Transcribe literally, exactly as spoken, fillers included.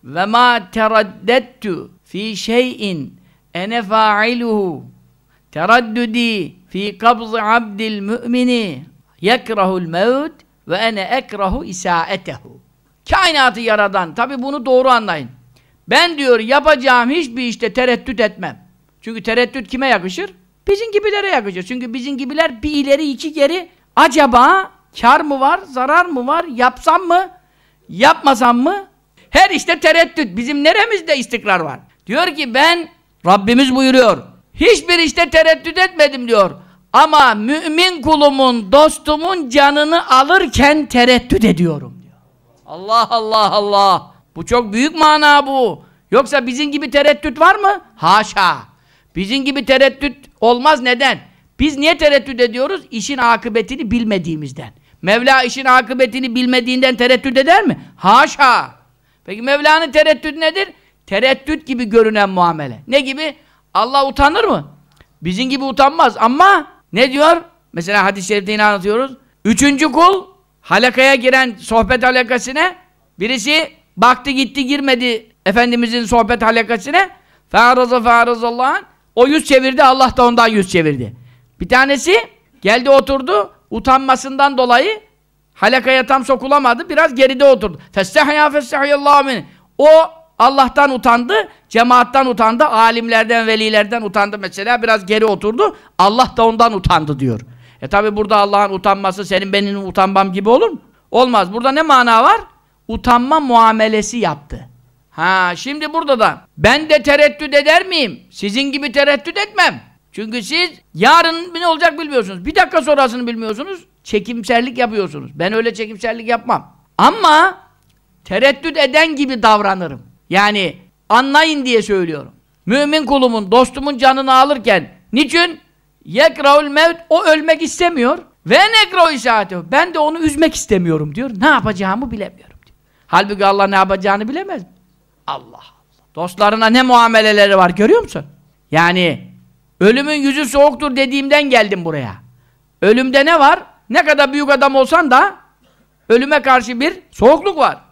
ve ma teraddettu fi şey'in ene fa'iluhu teraddudi fi kabz abdil mü'mini yekrahul mevt ve ene ekrahu isaetehu. Kainatı yaradan, tabi bunu doğru anlayın. Ben diyor yapacağım hiçbir işte tereddüt etmem. Çünkü tereddüt kime yakışır? Bizim gibilere yakışır. Çünkü bizim gibiler bir ileri iki geri, acaba kar mı var, zarar mı var, yapsam mı, yapmasam mı? Her işte tereddüt. Bizim neremizde istikrar var? Diyor ki ben, Rabbimiz buyuruyor, hiçbir işte tereddüt etmedim diyor. Ama mümin kulumun, dostumun canını alırken tereddüt ediyorum diyor. Allah Allah Allah! Bu çok büyük mana bu. Yoksa bizim gibi tereddüt var mı? Haşa! Bizim gibi tereddüt olmaz. Neden? Biz niye tereddüt ediyoruz? İşin akıbetini bilmediğimizden. Mevla işin akıbetini bilmediğinden tereddüt eder mi? Haşa! Peki Mevla'nın tereddüt nedir? Tereddüt gibi görünen muamele. Ne gibi? Allah utanır mı? Bizim gibi utanmaz ama ne diyor? Mesela hadis-i şerifte yine anlatıyoruz. Üçüncü kul halakaya giren sohbet halakasına, birisi baktı gitti girmedi Efendimizin sohbet halakasına, fe'araza fe'arazallah, o yüz çevirdi, Allah da ondan yüz çevirdi. Bir tanesi geldi oturdu, utanmasından dolayı halakaya tam sokulamadı, biraz geride oturdu. Festehya festehiyallahu min. O Allah'tan utandı, cemaattan utandı, alimlerden, velilerden utandı mesela, biraz geri oturdu, Allah da ondan utandı diyor. E tabi burada Allah'ın utanması senin benim utanmam gibi olur mu? Olmaz. Burada ne mana var? Utanma muamelesi yaptı. Ha, şimdi burada da ben de tereddüt eder miyim? Sizin gibi tereddüt etmem. Çünkü siz yarın ne olacak bilmiyorsunuz. Bir dakika sonrasını bilmiyorsunuz. Çekimserlik yapıyorsunuz. Ben öyle çekimserlik yapmam. Ama tereddüt eden gibi davranırım. Yani anlayın diye söylüyorum. Mümin kulumun, dostumun canını alırken niçin? Yekrahul mevt, o ölmek istemiyor. Ve nekrahu isaetehu, ben de onu üzmek istemiyorum diyor. Ne yapacağımı bilemiyorum diyor. Halbuki Allah ne yapacağını bilemez mi? Allah Allah. Dostlarına ne muameleleri var görüyor musun? Yani ölümün yüzü soğuktur dediğimden geldim buraya. Ölümde ne var? Ne kadar büyük adam olsan da ölüme karşı bir soğukluk var.